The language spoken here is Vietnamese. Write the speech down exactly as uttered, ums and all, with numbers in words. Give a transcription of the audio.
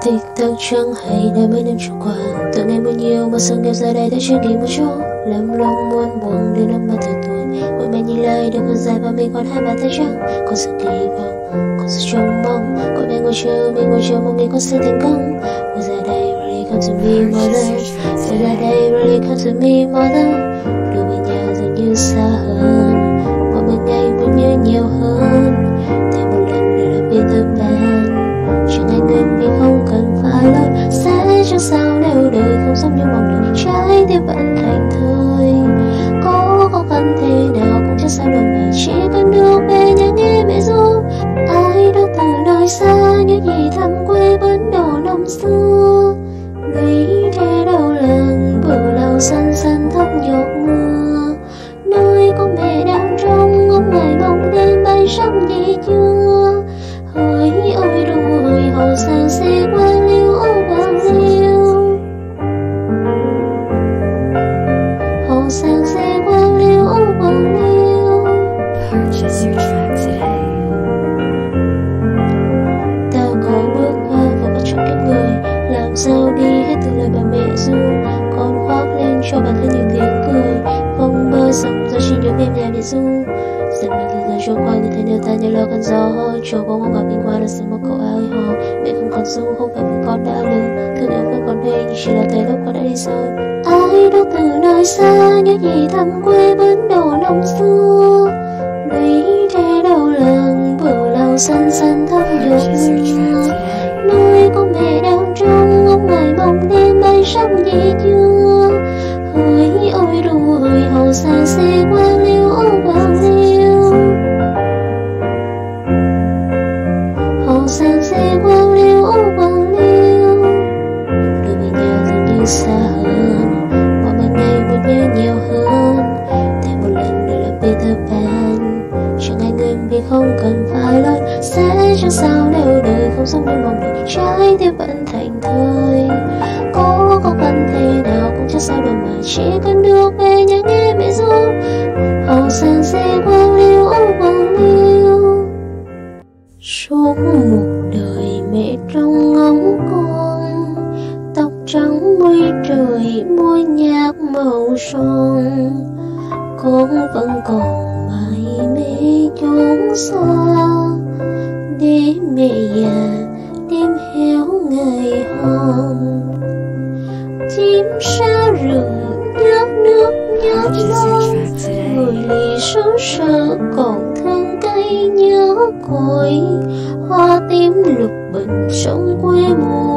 Tiếc thật chẳng hay đã mấy năm trôi qua, từ ngày mưa nhiều mà sương nghèo ra đây đã chưa kịp một chỗ. Lắm lúc muốn buồn đến năm ba từ tuổi, mỗi ngày nhìn lại đường còn dài và mình còn hai bàn tay trắng. Có sự kỳ vọng, có sự trông mong, có mình ngồi chờ, mình ngồi chờ một ngày có sự thành công. Was that day really come to me mother? Was that day really come to me mother? Đưa về nhà dường như xa hơn, mỗi một ngày muốn nhớ nhiều hơn. Thêm một lần nữa là biết thơm ban, chẳng ai ngừng vì không cần phải lớn. Sẽ chẳng sao nếu đời không giống như mong đợi, trái tim vẫn thành thơi. Có khó khăn thế nào cũng chẳng sao đâu mà chỉ cần được về nhà nghe mẹ ru. Ai đó từ nơi xa nhớ gì thăm quê bến đò năm xưa. Lũy tre đầu làng bờ lao xanh xanh thấp nhột mưa, nơi có mẹ đang trông ngóng ngày mong đêm bay sắp gì chưa. Hỡi ôi ru hỡi hồ sang xe quang liêu ô quang liêu, hồ sang xe quang liêu ô quang liêu. Purchase your track today. Ta có bước qua và bắt chước kiếp người, làm sao đi hết từ lời bà mẹ ru. Con khoác lên cho bản thân nhiều tiếng cười, không bơi sóng rồi chỉ nhớ đêm nhà để ru. Dần dần thời gian trôi qua, người thấy đều ta như là cơn gió trôi qua ngang kinh qua, đã xin một cậu áo hò. Mẹ không còn ru, không phải vì con đã lớn, thương yêu vẫn còn đây nhưng chỉ là thời lúc con đã đi rồi. Ai đó từ nơi xa nhớ gì thăm quê bến đò năm xưa. Lũy tre đầu làng bờ lao xanh xanh thấp nhột mưa, nơi có mẹ đang trông ngóng ngày mong đêm bay sắp gì chưa. Hỡi ôi ru hỡi hồ sang xe quang liêu ô quang liêu, hồ sang xe quang liêu ô quang liêu. Đưa về nhà dường như xa hơn, mỗi một ngày muốn nhớ nhiều hơn. Thêm một lần nữa là Peter Pan, chẳng ai ngừng vì không cần phải lớn. Sẽ chẳng sao nếu đời không giống như mong đợi, trái tim vẫn thành thơi. Có khó khăn thế nào cũng chẳng sao đâu mà chỉ cần được về nhà nghe mẹ ru. Hồ sang xe quang liêu ô quang liêu, suốt một đời mẹ trông ngóng con. Tóc trắng mây trời môi nhạt màu son, con vẫn còn mãi mê chốn xa. Để mẹ già đêm héo ngày hòn, chim sa rừng nhát nước nhát non. Người lì sống sợ còn thương cây nhớ cội, hoa tím lục bình trong quê mùa.